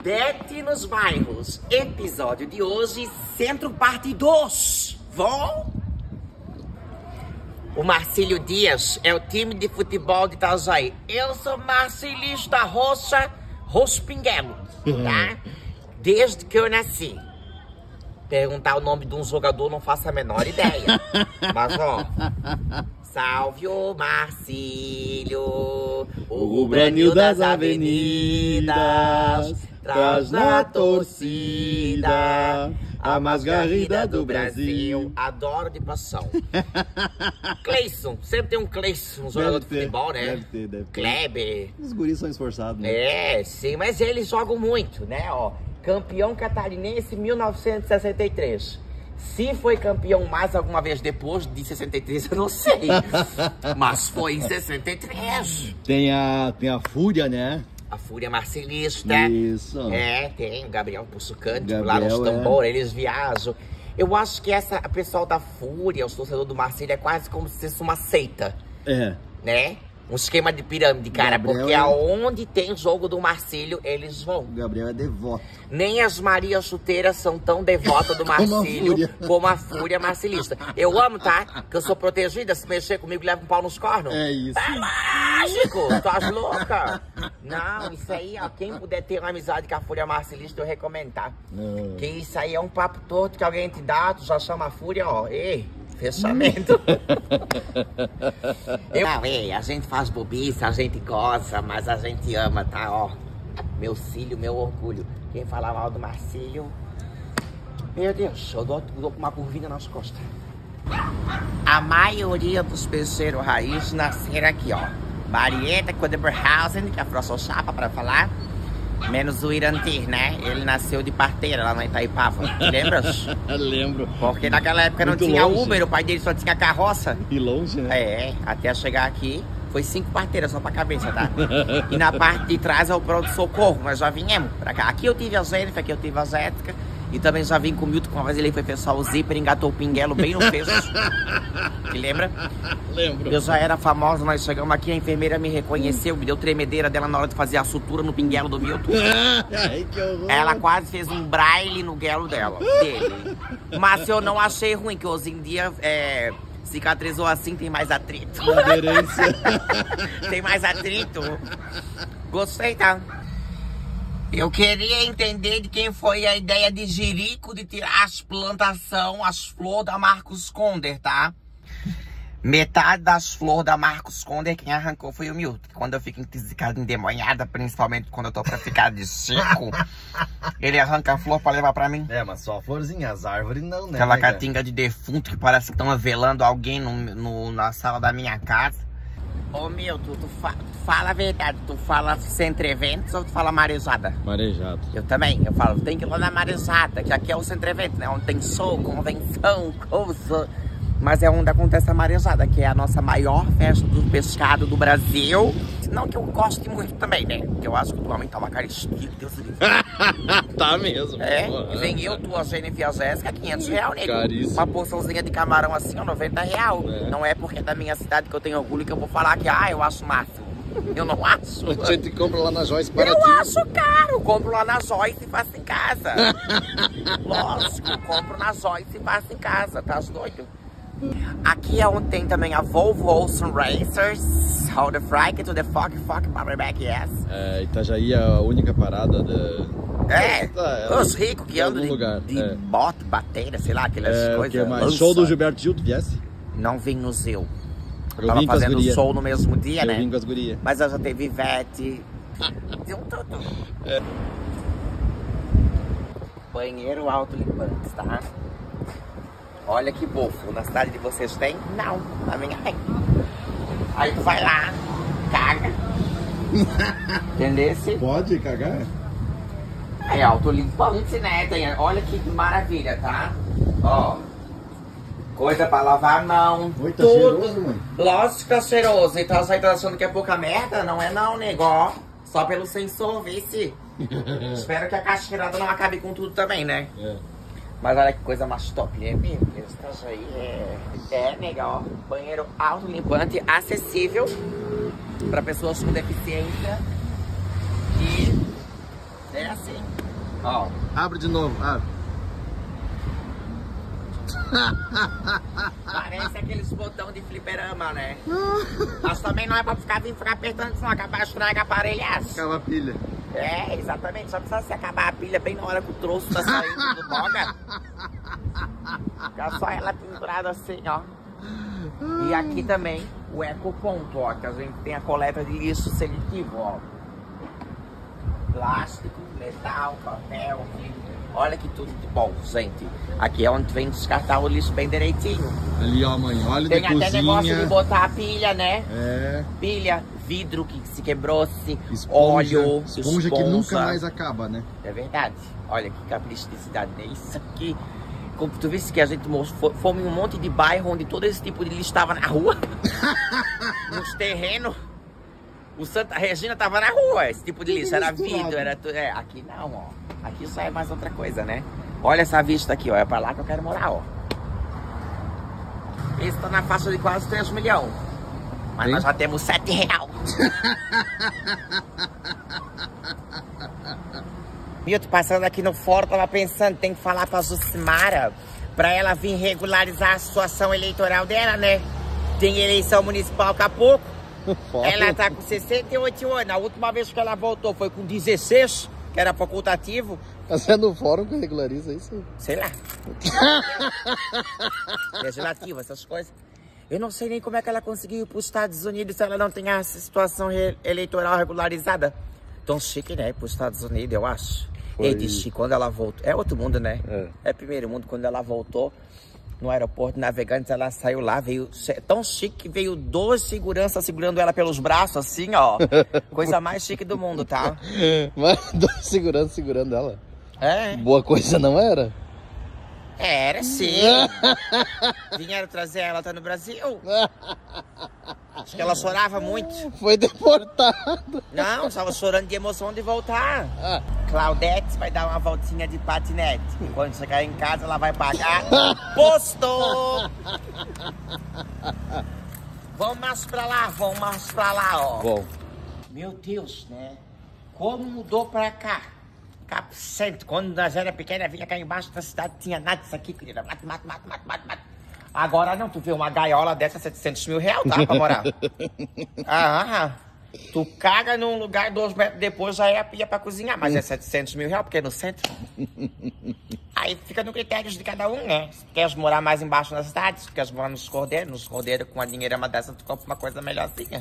Odete nos bairros. Episódio de hoje, Centro Parte 2. Vão? O Marcílio Dias é o time de futebol de Itajaí. Eu sou marcilista roxa, rospinguelo, tá? Desde que eu nasci. Perguntar o nome de um jogador, não faço a menor ideia. Mas, ó... Salve o Marcílio, o Branil das avenidas, traz na torcida a mais garrida do Brasil. Adoro de paixão. Cleison, sempre tem um Cleison, um jogador de futebol, né? Deve ter. Kleber. Os guris são esforçados, né? É, sim, mas eles jogam muito, né? Ó, campeão catarinense 1963. Se foi campeão mais alguma vez depois de 63, eu não sei. Mas foi em 63. Tem a Fúria, né? A Fúria Marcelista. Isso. É, tem o Gabriel Pussucante, lá nos tambores, eles viajam. Eu acho que a pessoal da Fúria, os torcedores do Marcílio, é quase como se fosse uma seita. É. Né? Um esquema de pirâmide, cara, Gabriel porque aonde tem jogo do Marcílio, eles vão. O Gabriel é devoto. Nem as Marias Chuteiras são tão devotas do Marcílio como a Fúria Marcilista. Eu amo, tá? Que eu sou protegida, se mexer comigo, leva um pau nos cornos. É isso. É mágico! Tu as louca? Não, isso aí, ó, quem puder ter uma amizade com a Fúria Marcilista, eu recomendo, tá? Que isso aí é um papo torto que alguém te dá, tu já chama a Fúria, ó, ei... Fechamento. A gente faz bobice, a gente goza, mas a gente ama, tá? Ó, meu filho, meu orgulho. Quem falar mal do Marcílio, meu Deus, eu dou uma curvinha nas costas. A maioria dos peixeiros raiz nasceram aqui, ó. Marieta, Codeberhausen, que é a próxima chapa pra falar. Menos o Irantir, né? Ele nasceu de parteira lá na Itaipava. Lembras? Lembro. Porque naquela época muito não tinha longe. Uber, o pai dele só tinha carroça. E longe, né? É, até chegar aqui, foi 5 parteiras só pra cabeça, tá? E na parte de trás é o pronto-socorro, nós já viemos pra cá. Aqui eu tive a Jennifer, aqui eu tive a Jéssica. E também já vim com o Milton, com uma vez ele foi pensar o zíper, engatou o pinguelo bem no peso. Te lembra? Lembro. Eu já era famosa, nós chegamos aqui, a enfermeira me reconheceu, me deu tremedeira dela na hora de fazer a sutura no pinguelo do Milton. Ai, que horror. Ela quase fez um braille no guelo dele. Mas eu não achei ruim, que hoje em dia cicatrizou assim, tem mais atrito. Aderência. Tem mais atrito. Gostei, tá? Eu queria entender de quem foi a ideia de Jerico de tirar as plantações, as flores da Marcos Conder, tá? Metade das flores da Marcos Conder, quem arrancou foi o Milton. Quando eu fico endemoniada, principalmente quando eu tô pra ficar de seco, ele arranca a flor pra levar pra mim. É, mas só a florzinha, as árvores não, né? Aquela catinga de defunto que parece que estão avelando alguém na sala da minha casa. Ô Milton, tu fala a verdade, tu fala Centro Eventos ou tu fala Marejada? Marejada. Eu também, eu falo, tem que ir lá na Marejada, que aqui é o Centro Eventos, né? Onde tem show, convenção, coisa. Mas é onde acontece a Marejada, que é a nossa maior festa do pescado do Brasil. Não que eu goste muito também, né? Porque eu acho que atualmente tá uma caristia, Deus do livro. Tá mesmo. É, vem eu, tu, a Jennifer e a Jéssica, R$500, nego. Caríssimo. Uma porçãozinha de camarão assim, ó, R$90. É. Não é porque é da minha cidade que eu tenho orgulho que eu vou falar que, eu acho máximo. Eu não acho. A gente compra lá na Joyce baratinho. Eu acho caro. Compro lá na Joyce e faço em casa. Lógico, compro na Joyce e faço em casa. Tá doido? Aqui é onde tem também a Volvo Ocean Racers. How the Frike to the fuck back, yes. É, Itajaí é a única parada os ricos que andam de bote, bateria, sei lá, aquelas coisas. Que é mais show do Gilberto Gil, tu viesse? Não vim no Zeu. Eu tava vim com as fazendo gurias. show no mesmo dia, né? Eu vim com as gurias. Mas eu já teve Ivete. Deu tudo. Banheiro autolimpantes, tá? Olha que bofo. Na cidade de vocês tem? Não, na minha tem. Aí tu vai lá, caga. Entendesse? Pode cagar? É autolimpante, né? Olha que maravilha, tá? Ó. Coisa pra lavar a mão. Oi, tá tudo. cheiroso, mãe? Lógico que tá cheiroso. Então você tá achando que é pouca merda? Não é não, negócio. Só pelo sensor, vice. Espero que a cacheirada não acabe com tudo também, né? É. Mas olha que coisa mais top, né? Meu Deus, isso aí é legal. Banheiro autolimpante, acessível para pessoas com deficiência e É assim. Ó. Abre de novo, abre. Parece aqueles botões de fliperama, né? Mas também não é pra ficar apertando, senão acabar estraga aparelhaço. Acaba a pilha. É, exatamente. Só precisa se acabar a pilha bem na hora que o troço tá saindo do boga. Fica só ela pendurada assim, ó. E aqui também o ecoponto, ó. Que a gente tem a coleta de lixo seletivo, ó. Plástico, metal, papel, vidro. Olha que tudo de bom, gente. Aqui é onde vem descartar o lixo bem direitinho. Ali, ó, mãe, óleo tem de até cozinha. Negócio de botar a pilha, né? É. Pilha, vidro que se quebrou-se, Esponja, óleo, esponja que nunca mais acaba, né? É verdade. Olha que capricho de cidade, né? Isso aqui, como tu viste que a gente fomos em um monte de bairro onde todo esse tipo de lixo estava na rua. Nos terrenos. O Santa Regina tava na rua, esse tipo de lixo, era vidro, era tudo. É, aqui não, ó. Aqui só é mais outra coisa, né? Olha essa vista aqui, ó. É pra lá que eu quero morar, ó. Esse tá na faixa de quase 3 milhões. Mas nós já temos 7 reais. E eu tô passando aqui no fórum, tava pensando, tem que falar pra Jucimara pra ela vir regularizar a situação eleitoral dela, né? Tem eleição municipal daqui a pouco. Ela tá com 68 anos. A última vez que ela voltou foi com 16, que era facultativo. Tá sendo o fórum que regulariza isso? Sei lá. Legislativo, essas coisas. Eu não sei nem como é que ela conseguiu ir para os Estados Unidos se ela não tem a situação eleitoral regularizada. Tão chique, né? Para os Estados Unidos, eu acho. Foi. E disse quando ela voltou. É outro mundo, né? É. É primeiro mundo. Quando ela voltou no aeroporto Navegantes, ela saiu lá, veio tão chique que veio 2 seguranças segurando ela pelos braços, assim, ó. Coisa mais chique do mundo, tá? Mas 2 seguranças segurando ela. É. Boa coisa não era? Era sim. Vieram trazer ela, tá no Brasil. Acho que ela chorava muito. Foi deportada. Não, estava chorando de emoção de voltar. Claudete vai dar uma voltinha de patinete. E quando chegar em casa, ela vai pagar posto. Vamos mais pra lá, ó. Bom. Meu Deus, né? Como mudou pra cá? Capcento. Quando nós era pequena, vinha cá embaixo da cidade, tinha nada disso aqui, querida. Mate. Agora não, tu vê uma gaiola dessa, 700 mil reais, tá? Pra morar. Tu caga num lugar, 2 metros depois já é a pia pra cozinhar, mas é 700 mil reais, porque é no centro. Aí fica no critério de cada um, né? Se queres morar mais embaixo na cidade, se queres morar nos cordeiros com a dinheirama dessa, tu compra uma coisa melhorzinha.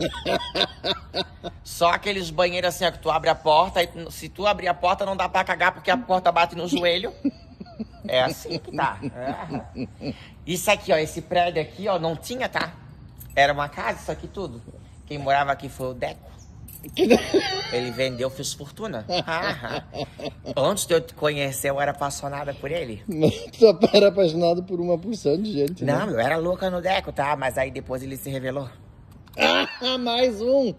Só aqueles banheiros assim, ó, que tu abre a porta, e se tu abrir a porta não dá pra cagar porque a porta bate no joelho. É assim que tá. Isso aqui, ó, esse prédio aqui, ó, não tinha, tá? Era uma casa, isso aqui tudo. Quem morava aqui foi o Deco. Ele vendeu, fez fortuna. Antes de eu te conhecer, eu era apaixonada por ele. Tu era apaixonado por uma porção de gente, né? Não, eu era louca no Deco, tá? Mas aí depois ele se revelou. Mais um!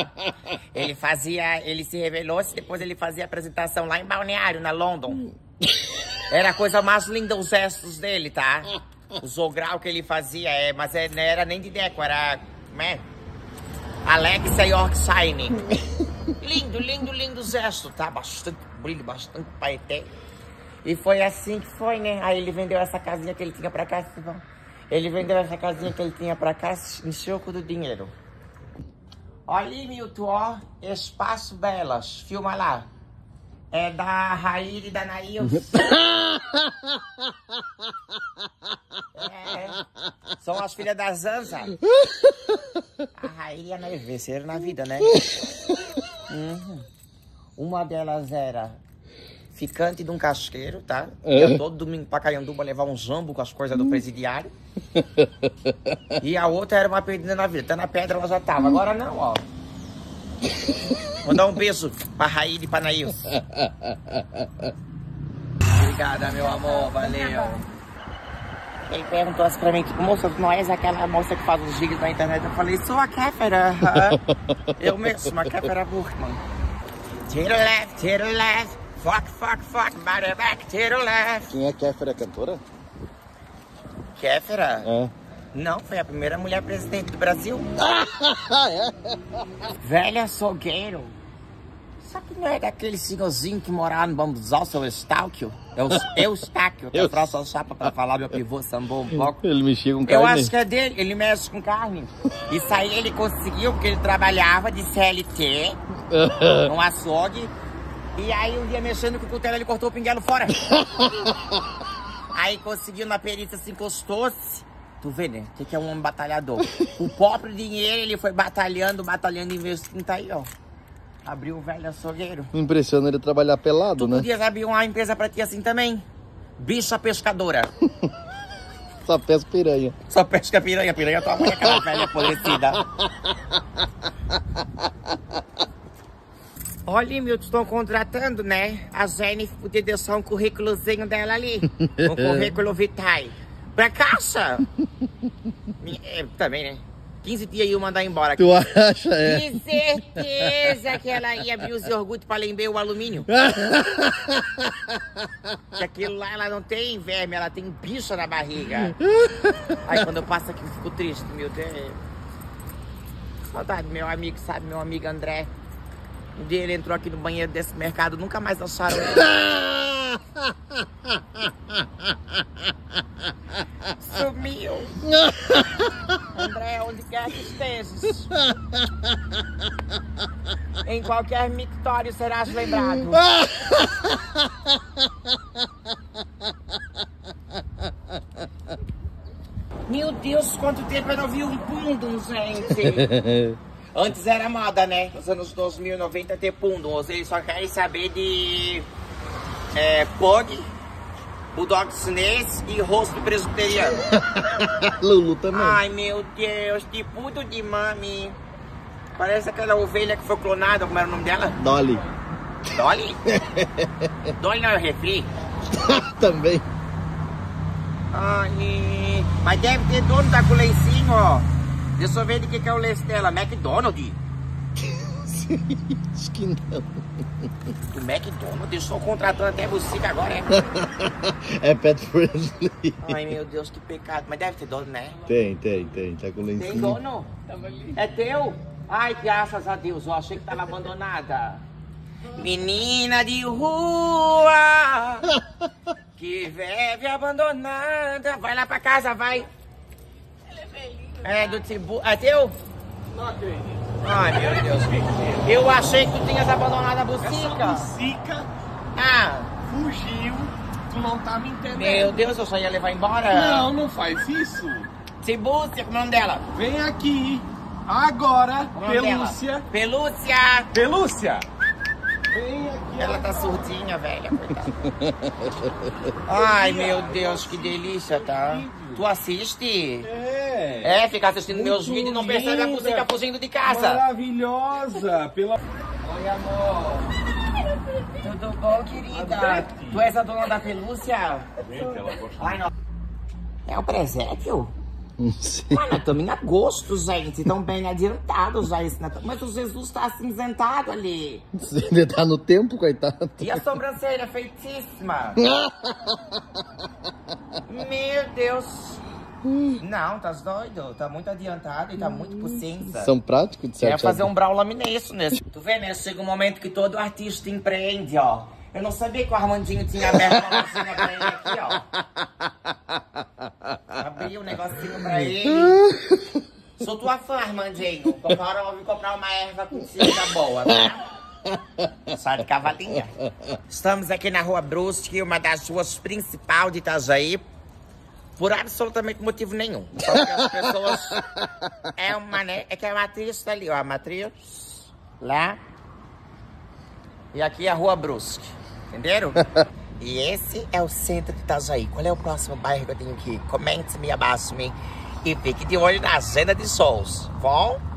Ele se revelou, depois ele fazia apresentação lá em Balneário, na London. Era a coisa mais linda os gestos dele, tá? O jogral que ele fazia, mas não era nem de Deco, era... Como é? Alexia Yorkshire. Lindo gesto, tá? Bastante brilho, bastante paeté. E foi assim que foi, né? Aí ele vendeu essa casinha que ele tinha pra cá. Ele vendeu essa casinha que ele tinha pra cá, encheu com o dinheiro. Olha ali, Milton, ó. Espaço Belas. Filma lá. É da Raíra e da Nailson. São as filhas da Zanza. A Raíra e a Nailson venceram na vida, né? Uma delas era ficante de um casqueiro, tá? Eu todo domingo pra Caianduba levar um jambo com as coisas do presidiário. E a outra era uma perdida na vida. Até na pedra ela já tava. Agora não, ó. Vou dar um beijo pra Raíra e pra Nailson. Obrigada, meu amor. Valeu. Ele perguntou assim pra mim, tipo, moça, não és aquela moça que faz os vídeos na internet? Eu falei, sou a Kéfera. Eu mesmo, a Kéfera Burkman. To the left, fuck, body back, to the left. Quem é Kéfera, cantora? Kéfera? É. Não, foi a primeira mulher presidente do Brasil. Velha Salgueiro. Só que não é daquele senhorzinho que morava no Bambuzal, seu Eustáquio? Eustáquio, que é a próxima chapa pra falar, meu pivô sambou um pouco. Ele mexia com carne? Eu acho que é dele, ele mexe com carne. Isso aí ele conseguiu, porque ele trabalhava de CLT, num açougue. E aí um dia mexendo com o cutelo, ele cortou o pinguelo fora. Aí conseguiu na perícia, se encostou-se. Tu vê, né? O que é um homem batalhador? O próprio dinheiro, ele foi batalhando, investindo, tá aí, ó. Abriu o velho açougueiro. Impressiona ele trabalhar pelado, né? Tu podia abrir uma empresa pra ti assim também. Bicha pescadora. Só pesca piranha. Só pesca piranha. Piranha tua mãe, aquela velha apodrecida. Olha, meu, estão contratando, né? A Jennifer podia deixar um currículozinho dela ali. Um currículo vitae. Pra caixa. Também, né? 15 dias ia mandar embora. Tu acha, é? De certeza que ela ia abrir os iogurtes pra lembrar o alumínio. Que aquilo lá, ela não tem verme, ela tem bicho na barriga. Aí quando eu passo aqui, eu fico triste, meu Deus. Saudade do meu amigo, sabe? Meu amigo André. Um dia ele entrou aqui no banheiro desse mercado, nunca mais acharam ele. Sumiu. André, onde quer que estejas, em qualquer mictório serás lembrado. Meu Deus, quanto tempo eu não vi um pundum, gente. Antes era moda, né? Nos anos 2000, 90 ter pundum. Eles só querem saber de pug, bulldog chinês e rosto presbiteriano. Lulu também. Ai, meu Deus, de puto de mami. Parece aquela ovelha que foi clonada, como era o nome dela? Dolly. Dolly? Dolly não é refri? Também. Ai, mas deve ter dono da com lencinho, ó. Deixa eu ver de que é o lenço dela. McDonald's? Acho que não. O McDonald's estou contratando até você agora, é? É pet friendly. Ai, meu Deus, que pecado. Mas deve ter dono, né? Tem. Tá com lencinho. Tem dono? É teu? Ai, graças a Deus. Eu achei que estava abandonada. Menina de rua que vive abandonada. Vai lá pra casa, vai. É do Tibu. É teu? Não acredito. Ai, meu Deus. Eu achei que tu tinhas abandonado a bucica. Essa bucica fugiu. Tu não tá me entendendo. Meu Deus, eu só ia levar embora. Não faz isso. Tibúcia, como é o nome dela? Vem aqui. Agora, Como é o nome Pelúcia. dela? Pelúcia. Pelúcia. Vem aqui. Ela tá surdinha, velha, coitada. Ai, meu Deus, que delícia, tá? Tu assiste? Fica assistindo meus vídeos e não percebe a bucica fugindo de casa. Maravilhosa. Oi, amor. Tudo bom, querida? Tu és a dona da pelúcia? Ai, não. É o presépio? Não sei. Mas nós estamos em agosto, gente. Estão bem adiantados já esse Natal. Mas o Jesus tá acinzentado ali. Você ainda tá no tempo, coitado. E a sobrancelha feitíssima. Meu Deus. Não, tá doido? Tá muito adiantado e tá muito por cinza. São práticos de certo. Quer fazer um brow lamination nesse. Tu vê, né? Chega um momento que todo artista empreende, ó. Eu não sabia que o Armandinho tinha aberto uma cozinha pra ele aqui, ó. Abri um negocinho pra ele. Sou tua fã, Armandinho. Agora eu vou comprar uma erva com tinta boa, tá? Sai de cavalinha. Estamos aqui na Rua Brusque, uma das ruas principais de Itajaí. Por absolutamente motivo nenhum. Só que as pessoas... É que a matriz tá ali, ó. A matriz... Lá. E aqui é a Rua Brusque. Entenderam? E esse é o centro de Itajaí. Qual é o próximo bairro que eu tenho que ir? Comente-me, abaixo-me. E fique de olho na agenda de shows. Bom?